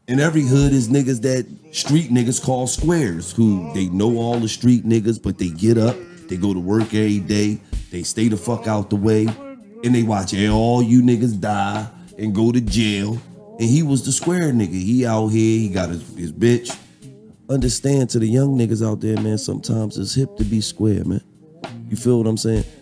In every hood is niggas that street niggas call squares, who they know all the street niggas, but they get up, they go to work every day, they stay the fuck out the way, and they watch all you niggas die and go to jail. And he was the square nigga. He out here, he got his bitch. Understand, to the young niggas out there, man, sometimes it's hip to be square, man. You feel what I'm saying?